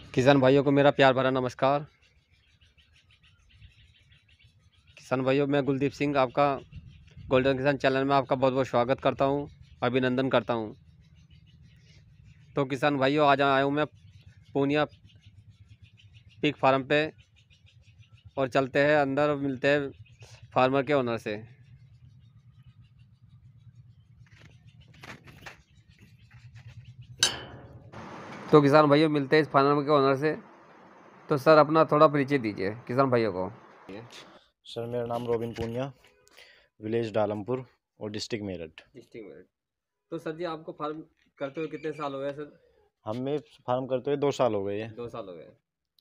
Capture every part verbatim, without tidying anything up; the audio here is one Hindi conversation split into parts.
किसान भाइयों को मेरा प्यार भरा नमस्कार। किसान भाइयों, मैं गुलदीप सिंह आपका गोल्डन किसान चैनल में आपका बहुत बहुत स्वागत करता हूं, अभिनंदन करता हूं। तो किसान भाइयों, आज आया हूं मैं पूर्णिया पिग फार्म पे और चलते हैं अंदर और मिलते हैं फार्मर के ओनर से। तो किसान भाइयों, मिलते हैं इस फार्मर के ओनर से। तो सर, अपना थोड़ा परिचय दीजिए किसान भाइयों को। सर, मेरा नाम रोबिन पूनिया, विलेज डालमपुर और डिस्ट्रिक्ट मेरठ। डिस्ट्रिक्ट मेरठ। तो सर जी, आपको फार्म करते हुए कितने साल हो गए सर? हमें फार्म करते हुए दो साल हो गए हैं। दो साल हो गए।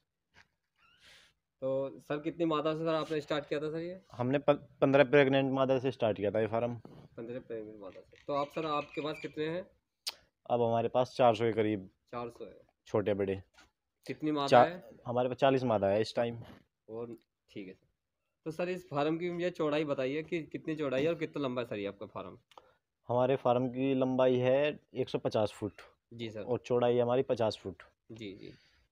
तो सर, कितनी मादा से सर आपने स्टार्ट किया था सर ये? हमने पंद्रह प्रेग्नेंट मादा से स्टार्ट किया था ये फार्म। पंद्रह प्रेग्नेंट मादा से। तो आप सर, आपके पास कितने हैं? अब हमारे पास चार सौ के करीब चार सौ है। छोटे बड़े। कितनी मादा चार है? हमारे पास चालीस मादा है इस टाइम। और ठीक है सर। तो सर, इस फार्म की मुझे चौड़ाई बताइए कि कितनी चौड़ाई है और कितना लंबा है सर ये आपका फार्म? हमारे फार्म की लंबाई है एक सौ पचास फुट जी सर। और चौड़ाई हमारी पचास फुट। जी जी।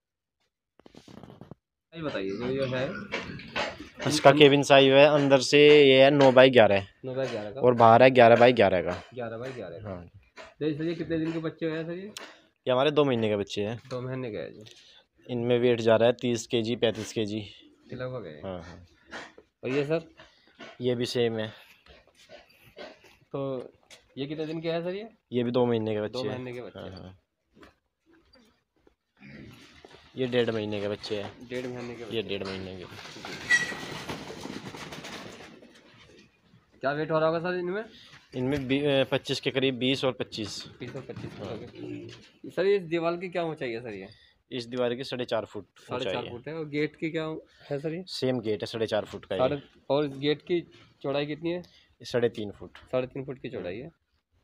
ये बताइए जो ये है। इसका केबिन साइज है अंदर से ये है नौ बाई ग्यारह नौ बाई ग्यारह का और बाहर है ग्यारह बाई ग्यारह का। ग्यारह बाई ग्यारह का। हाँ, तो सर, ये कितने दिन के बच्चे हैं सर ये? ये हमारे दो महीने के बच्चे हैं। दो महीने का है जी। इनमें वेट जा रहा है तीस के जी पैंतीस के जी लगभग है। हाँ हाँ। और ये सर? ये भी सेम है। तो ये कितने दिन के है सर ये? ये भी दो महीने के दो बच्चे हैं। महीने के बच्चे हाँ हैं। हाँ। ये डेढ़ महीने के बच्चे हैं। डेढ़ महीने के ये बच्चे। डेढ़ महीने के। क्या वेट हो रहा होगा सर इनमें? इनमें पच्चीस के करीब बीस और पच्चीस। बीस और पच्चीस। सर, इस दीवार की क्या ऊंचाई है सर ये? इस दीवार की साढ़े चार फुट साढ़े ऊंचाई चार है। फुट है। और गेट की क्या है सर ये? सेम गेट है, साढ़े चार फुट का साढ़े। ये। और गेट की चौड़ाई कितनी है? साढ़े तीन फुट। साढ़े तीन फुट की चौड़ाई है।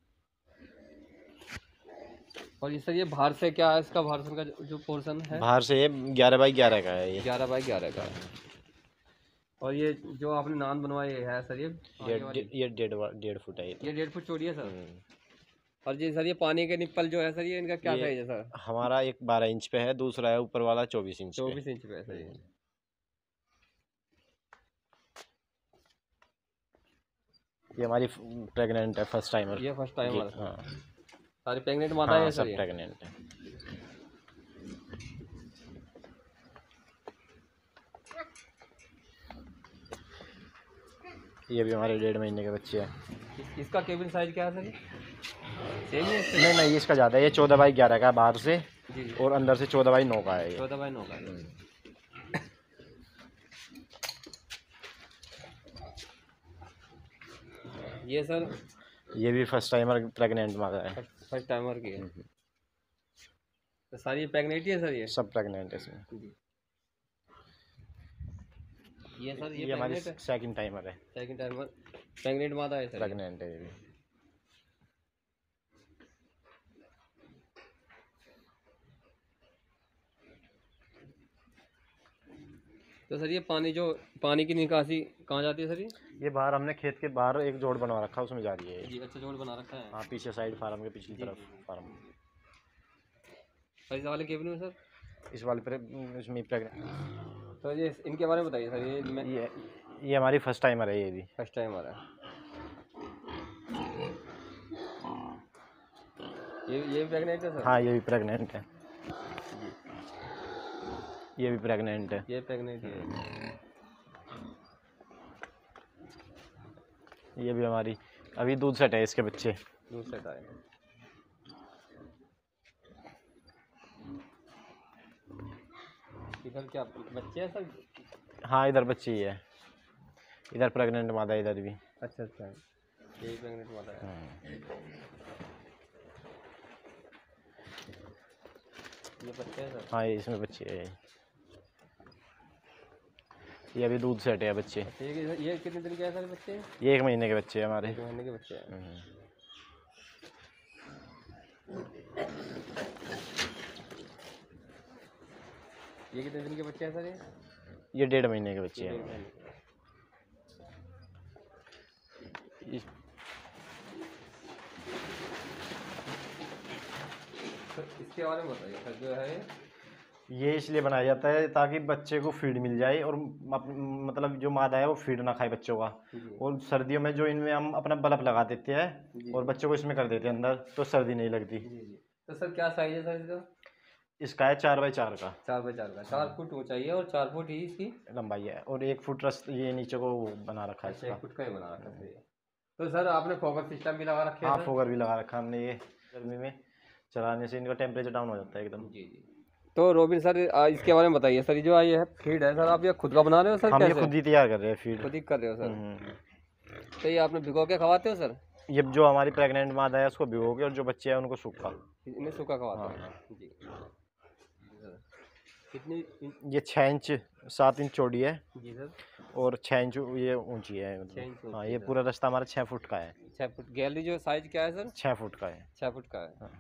और ये सर, ये बाहर से क्या है इसका भार्सन का जो, जो पोर्शन है? बाहर से ये ग्यारह बाई ग्यारह का है ये। ग्यारह बाई ग्यारह का है। और ये जो आपने नान बनवाई है सर ये? ये डे- ये डेढ़ डेढ़ फुट है ये तो। ये डेढ़ फुट चौड़ी है सर। हम्म। और जी सर, ये पानी के निप्पल जो है सर, ये इनका क्या ये साइज है सर? हमारा एक बारह इंच पे है, दूसरा है ऊपर वाला चौबीस इंच पे। चौबीस इंच पे है सर ये। ये हमारी प्रेग्नेंट है, फर्स्ट टाइमर। ये फर्स्ट टाइम वाला। हाँ सारी प्रेग्नेंट माता हाँ, है सर सब ये? प्रेग्नेंट है। ये भी हमारे डेढ़ महीने के बच्चे हैं। इस- इसका केबिन साइज क्या है सर? सेम ही है इसका? नहीं नहीं, इसका ज़्यादा है, ये चौदह बाई ग्यारह का है बाहर से जी जी। और अंदर से चौदह बाई नौ का है ये। चौदह बाई नौ का है। ये सर? ये भी फर्स्ट टाइमर प्रेग्नेंट मादा है। फर्स्ट टाइमर की है। तो सारी ये प्रेग्नेंट ही है सर ये? सब प्रेग्नेंट है इसमें। जी। ये सर, ये ये हमारी प्रेग्नेंट है? सेकंड टाइमर है। सेकंड टाइमर प्रेग्नेंट माता है सर ये? प्रेग्नेंट है ये भी। तो सर, ये पानी जो पानी की निकासी कहाँ जाती है सर ये? ये बाहर हमने खेत के बाहर एक जोड़ बनवा रखा है, उसमें जा रही है ये। जी, अच्छा जोड़ बना रखा है। हाँ, पीछे साइड फार्म के पिछली जी, तरफ जी, जी। फार्म। और इस वाले केबिन में सर? इस वाले पर इसमें प्रेग्नेंट। तो ये इनके बारे में बताइए सर। ये मैं ये ये हमारी फर्स्ट टाइमर है ये भी। फर्स्ट टाइम आ रहा है। ये ये भी प्रेग्नेंट है सर? हाँ, ये भी प्रेग्नेंट है। ये भी प्रेग्नेंट है। ये प्रेग्नेंट है। ये भी हमारी अभी दूध सेट है इसके बच्चे। दूध सेट आए। इधर क्या बच्चे हैं सर? हाँ, इधर बच्चे ही है। इधर प्रेग्नेंट मादा है, इधर भी। अच्छा अच्छा। ये प्रेग्नेंट वाला है। ये बच्चे हैं सर? हाँ, ये इसमें बच्चे है। ये अभी दूध सेट है बच्चे। अच्छा, ये ये कितने दिन के हैं सर बच्चे? ये एक महीने के बच्चे हैं हमारे। एक महीने के बच्चे हैं। हम्म। ये कितने दिन के बच्चे हैं सर ये? ये डेढ़ महीने के बच्चे ये हैं। डेढ़ महीने के। इस- सर, इसके बारे में बताइए सर, जो है ये इसलिए बनाया जाता है ताकि बच्चे को फीड मिल जाए और अप- मतलब जो मादा है वो फीड ना खाए बच्चों का। जी और सर्दियों में जो इनमें हम अपना बल्ब लगा देते हैं जी और बच्चों को इसमें कर देते हैं अंदर, तो सर्दी नहीं लगती। जी जी। तो सर क्या साइज है सर इसका? इसका है चार बाई चार का चार बाई चार का, चार फुट ऊंचाई है और चार फुट ही इसकी। लंबाई है, और एक फुट रस ये नीचे को बना रखा है अच्छा, इसका। एक फुट का ही बना रखा है, सही है। तो सर आपने फॉगर सिस्टम भी लगा रखे है हाँ, सर? फोगर भी लगा रखा है हमने। ये गर्मी में चलाने से इनका टेम्परेचर डाउन हो जाता है एकदम। जी जी। तो रोबिन सर आ, इसके बारे में बताइए सर, ये जो ये है फीड है सर, आप ये खुद का बना रहे हो सर? हम ये कैसे खुद ही तैयार कर रहे हैं फीड। खुद ही कर रहे हो सर? हम्म, हम्म। तो ये आपने भिगो के खवाते हो सर? ये जो हमारी प्रेग्नेंट मादा है उसको भिगो के, और जो बच्चे हैं उनको सूखा। इन्हें सूखा खवाते हाँ। हो? जी। कितनी इन- ये छः इंच सात इंच चौड़ी है जी सर, और छः इंच ये ऊंची है छः इंच मतलब। हाँ, ऊंची ये है पूरा रास्ता हमारा छः फुट का है। छः फुट। गैलरी जो साइज क्या है सर? छः फुट का है। छः फुट का है। हाँ।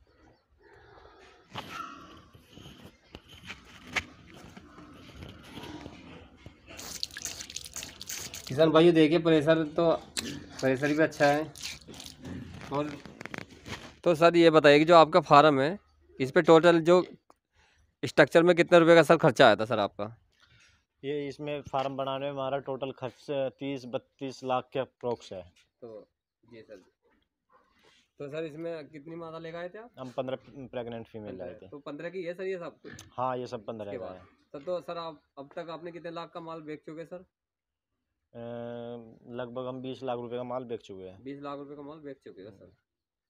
किसान भाई देखिए, प्रेशर तो प्रेशर भी अच्छा है। और तो सर ये बताइए कि जो आपका फार्म है, इस पे टोटल जो स्ट्रक्चर में कितने रुपए का सर खर्चा आया था सर आपका? ये इसमें फार्म बनाने में हमारा टोटल खर्च तीस बत्तीस लाख के अप्रोक्स है। तो जी सर, तो सर इसमें कितनी मादा ले गए थे आप? हम पंद्रह प्रेग्नेंट फीमेल लाए थे। तो पंद्रह की है सर ये सब कुछ? हाँ, ये सब पंद्रह के का बाद है। सर, तो सर आप अब तक आपने कितने लाख का माल बेच चुके सर? अ, लगभग हम बीस लाख रुपए का माल बेच चुके हैं। बीस लाख रुपए का माल बेच चुके हैं सर।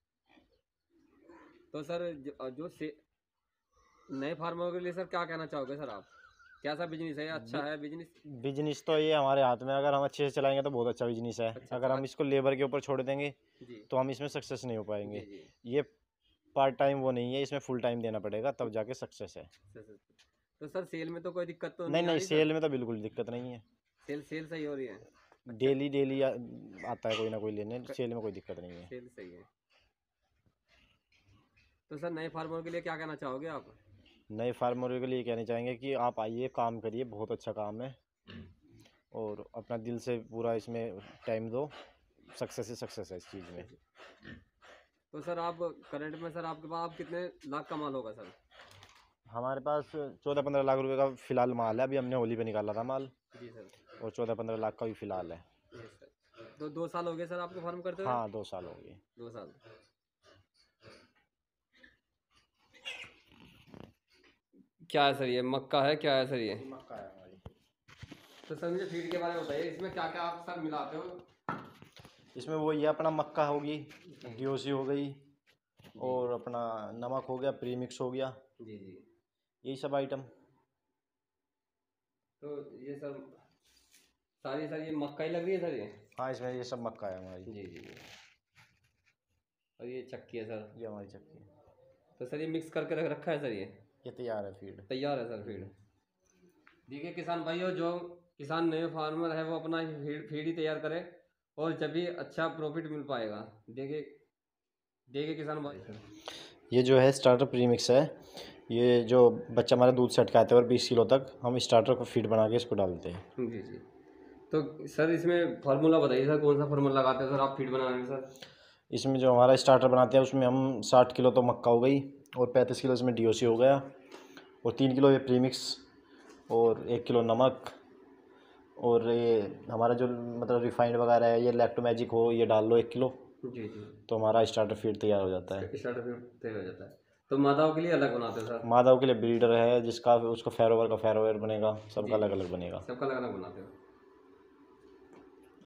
तो सर जो, जो से नए फार्मर के लिए सर क्या कहना चाहोगे सर आप? कैसा बिजनेस है, अच्छा है बिजनेस? बिजनेस तो ये हमारे हाथ में, अगर हम अच्छे से चलाएंगे तो बहुत अच्छा बिजनेस है। अच्छा, अगर हम इसको लेबर के ऊपर छोड़ देंगे जी तो हम इसमें सक्सेस नहीं हो पाएंगे। जी जी। ये पार्ट टाइम वो नहीं है, इसमें फुल टाइम देना पड़ेगा तब जाके सक्सेस है। Sir, sir, sir. तो सर सेल में तो कोई दिक्कत तो नहीं नहीं आ नहीं, रही सर? सेल में तो बिल्कुल दिक्कत नहीं है। सेल सेल सही हो रही है? डेली डेली आता है कोई ना कोई लेने, सेल में कोई दिक्कत नहीं है। सेल सही है। तो सर नए फार्मर के लिए क्या कहना चाहोगे आप? नए फार्मरों के लिए कहना चाहेंगे कि आप आइए, काम करिए, बहुत अच्छा काम है, और अपना दिल से पूरा इसमें टाइम दो। सक्सेस ही सक्सेस है इस चीज़ में। तो सर आप करंट में सर आपके पास आप कितने लाख का माल होगा सर? हमारे पास चौदह पंद्रह लाख रुपए का फिलहाल माल है। अभी हमने होली पे निकाला था माल, जी सर। और चौदह पंद्रह लाख का भी फिलहाल है। जी सर। तो दो साल हो गए सर आपको फार्म करते हुए? हाँ, दो साल हो गए। दो साल। क्या है सर ये? मक्का है क्या है सर ये? मक्का है हमारी। तो सर मुझे फीड के बारे में बताइए, इसमें क्या क्या आप सर मिलाते हो? इसमें वो ये अपना मक्का होगी, डीओसी हो गई, और अपना नमक हो गया, प्रीमिक्स हो गया, जी जी। यही सब आइटम। तो ये सर सारी सर ये मक्का ही लग रही है सर ये? हाँ, इसमें ये सब मक्का है हमारी। जी जी जी। और ये चक्की है सर? ये हमारी चक्की है। तो सर ये मिक्स करके रख रखा है सर, ये ये तैयार है फीड। तैयार है सर फीड। देखिए किसान भाइयों, जो किसान नए फार्मर है वो अपना फीड फीड ही तैयार करे और जब भी अच्छा प्रॉफिट मिल पाएगा। देखिए देखिए किसान भाई, ये जो है स्टार्टर प्रीमिक्स है। ये जो बच्चा हमारा दूध से अटकाते हैं और बीस किलो तक हम स्टार्टर को फीड बना के इसको डालते हैं। जी जी। तो सर इसमें फार्मूला बताइए सर, कौन सा फार्मूला लगाते हैं सर आप फीड बनाने में सर? इसमें जो हमारा स्टार्टर बनाते हैं उसमें हम साठ किलो तो मक्का हो गई, और पैंतीस किलो इसमें डीओसी हो गया, और तीन किलो ये प्रीमिक्स, और एक किलो नमक, और ये हमारा जो मतलब रिफाइंड वगैरह है, ये लैक्टो मैजिक हो, ये डाल लो एक किलो, जी जी। तो हमारा स्टार्टर फीड तैयार हो जाता है। स्टार्टर फीड तैयार हो जाता है। तो मादाओं के लिए अलग बनाते हैं सर? मादाओं के लिए ब्रीडर है जिसका उसको फेरोवर का फेरोवर बनेगा, सबका जी। अलग अलग बनेगा। सबका अलग अलग बनाते हो?